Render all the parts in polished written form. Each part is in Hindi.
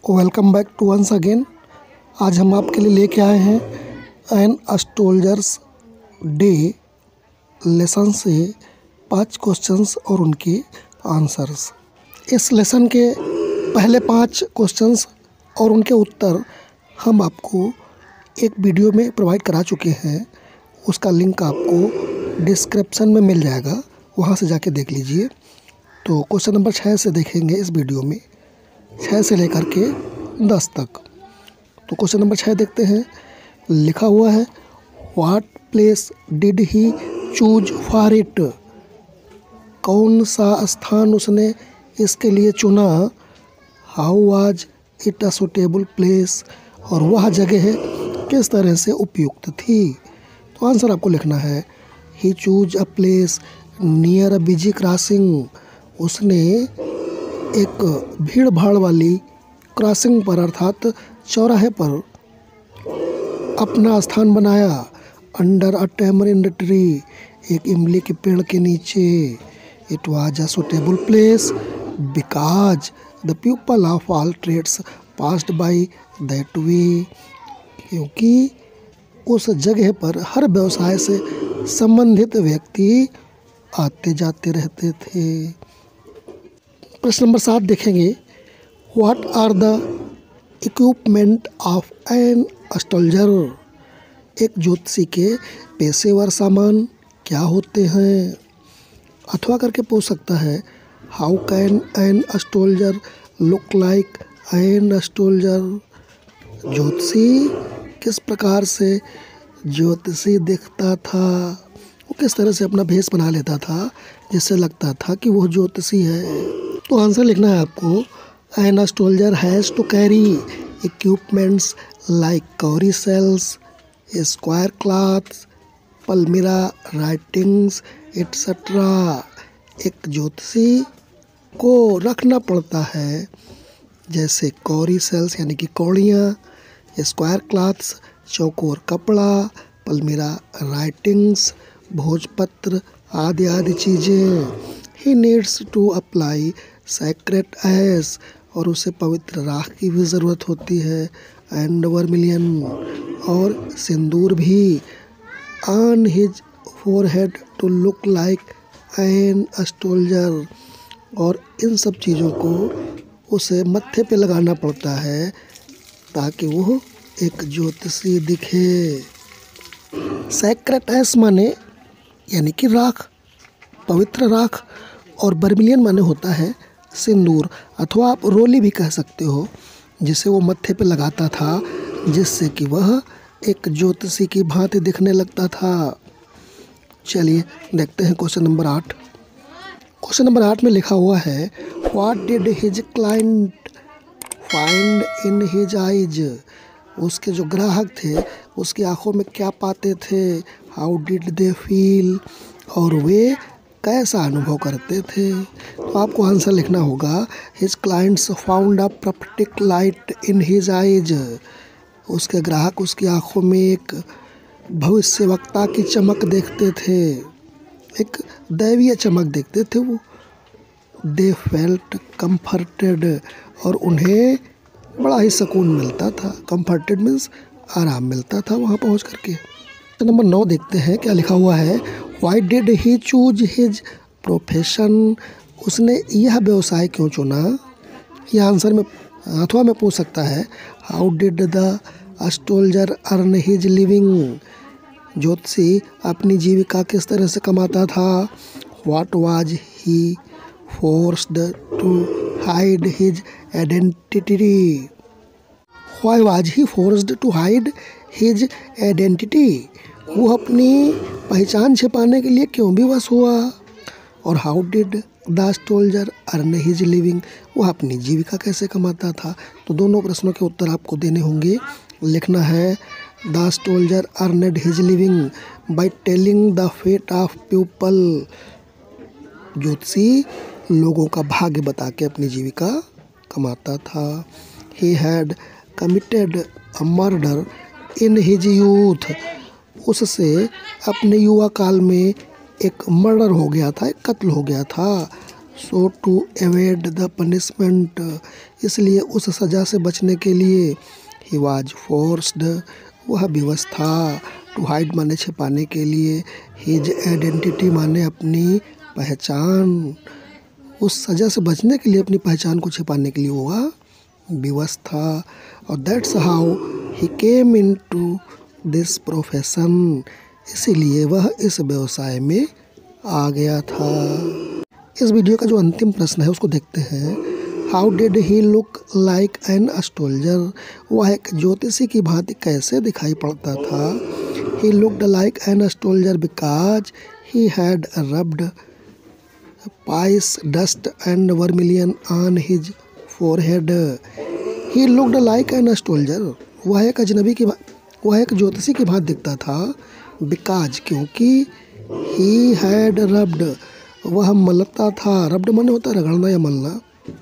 Welcome back to once again. आज हम आपके लिए लेके आए हैं एन एस्ट्रोलजर्स डे लेसन से 5 क्वेश्चंस और उनके आंसर्स। इस लेसन के पहले 5 क्वेश्चंस और उनके उत्तर हम आपको एक वीडियो में प्रोवाइड करा चुके हैं। उसका लिंक आपको डिस्क्रिप्शन में मिल जाएगा, वहां से जाके देख लीजिए। तो क्वेश्चन नंबर 6 से देखेंगे इस वीडियो में, 6 से लेकर के 10 तक। तो क्वेश्चन नंबर 6 देखते हैं। लिखा हुआ है, what place did he choose for it. कौन सा स्थान उसने इसके लिए चुना। How was it a suitable place, और वह जगह किस तरह से उपयुक्त थी। तो आंसर आपको लिखना है, he choose a place near a busy crossing. उसने एक भीड़ भाड़ वाली क्रॉसिंग पर अर्थात चौराहे पर अपना स्थान बनाया। अंडर अ टैमरिंड ट्री, एक इमली के पेड़ के नीचे। It was a suitable place because the people of all trades passed by that way. क्योंकि उस जगह पर हर व्यवसाय से संबंधित व्यक्ति आते जाते रहते थे। प्रश्न नंबर 7 देखेंगे। What are the equipment of an astrologer. एक ज्योतिषी के पेशेवर सामान क्या होते हैं। अथवा करके पूछ सकता है, how can an astrologer look like an astrologer. ज्योतिषी किस प्रकार से ज्योतिषी दिखता था। वो किस तरह से अपना भेष बना लेता था जिससे लगता था कि वो ज्योतिषी है। तो आंसर लिखना है आपको, an astrologer has to carry equipments like cowrie shells, square cloths, palmyra writings etcetera. एक ज्योतिषी को रखना पड़ता है जैसे कौरी सेल्स यानी कि कौड़ियाँ, स्क्वायर क्लॉथ्स चौकोर कपड़ा, पल्मिरा राइटिंग्स भोजपत्र आदि आदि चीज़ें। He needs to apply sacred ash, और उसे पवित्र राख की भी ज़रूरत होती है। एंड वर्मिलियन, और सिंदूर भी। On his forehead to look like an astrologer, और इन सब चीज़ों को उसे मत्थे पे लगाना पड़ता है ताकि वो एक ज्योतिषी दिखे। सैक्रेड एश माने यानी कि राख, पवित्र राख, और बर्मिलियन माने होता है सिंदूर, अथवा आप रोली भी कह सकते हो, जिसे वो मत्थे पे लगाता था जिससे कि वह एक ज्योतिषी की भांति दिखने लगता था। चलिए देखते हैं क्वेश्चन नंबर 8। क्वेश्चन नंबर 8 में लिखा हुआ है, what did his client find in his eyes. उसके जो ग्राहक थे उसकी आंखों में क्या पाते थे। हाउ डिड दे फील, और वे कैसा अनुभव करते थे। तो आपको आंसर लिखना होगा, his clients found a prophetic light in his eyes. उसके ग्राहक उसकी आंखों में एक भविष्यवक्ता की चमक देखते थे, एक दैवीय चमक देखते थे वो। दे फेल्ट कंफर्टेड, और उन्हें बड़ा ही सुकून मिलता था। कंफर्टेड मीन्स आराम मिलता था वहाँ पहुँच करके। तो नंबर 9 देखते हैं क्या लिखा हुआ है। Why did he choose his profession. उसने यह व्यवसाय क्यों चुना। यह आंसर में अथवा में पूछ सकता है, how did the astrologer earn his living. ज्योतिषी अपनी जीविका किस तरह से कमाता था। What was he forced to hide his identity. Why was he forced to hide his identity. वो अपनी पहचान छिपाने के लिए क्यों विवश हुआ। और how did the astrologer earn his living, वह अपनी जीविका कैसे कमाता था। तो दोनों प्रश्नों के उत्तर आपको देने होंगे। लिखना है, the astrologer earned his living by telling the fate of people. ज्योतिषी लोगों का भाग्य बता के अपनी जीविका कमाता था। He had committed a murder in his youth. उससे अपने युवा काल में एक मर्डर हो गया था, एक कत्ल हो गया था। So to avoid the punishment, इसलिए उस सज़ा से बचने के लिए ही वॉज फोर्स्ड, वह विवश था। टू हाइड माने छिपाने के लिए, हिज आइडेंटिटी माने अपनी पहचान, उस सज़ा से बचने के लिए अपनी पहचान को छिपाने के लिए वह विवश था। और that's how he came into this profession, इसीलिए वह इस व्यवसाय में आ गया था। इस वीडियो का जो अंतिम प्रश्न है उसको देखते हैं। How did he look like an astrologer, वह एक ज्योतिषी की भांति कैसे दिखाई पड़ता था। He looked like an astrologer because he had rubbed pice dust and vermilion on his forehead. He looked like an astrologer, वह एक ज्योतिषी की भांति दिखता था। बिकॉज, क्योंकि ही हैड रब्ड, वह मलता था। रब्ड माने होता है रगड़ना या मलना।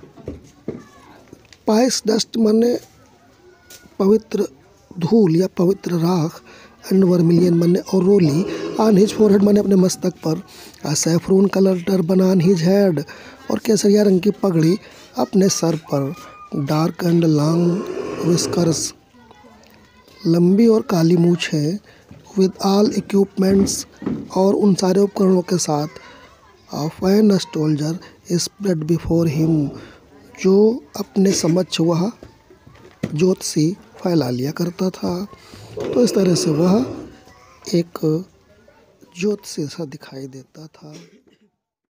पाइस डस्ट माने पवित्र धूल या पवित्र राख। एंड वर्मिलियन माने और रोली। ऑन हिज फोरहेड माने अपने मस्तक पर। A saffron colour turban on his head, और केसरिया रंग की पगड़ी अपने सर पर। डार्क एंड लॉन्ग विस्कर्स, लंबी और काली मूछें। विद ऑल इक्विपमेंट्स, और उन सारे उपकरणों के साथ। Of an astrologer spread before him, जो अपने समक्ष वह ज्योतिषी फैला लिया करता था। तो इस तरह से वह एक ज्योतिषी सा दिखाई देता था।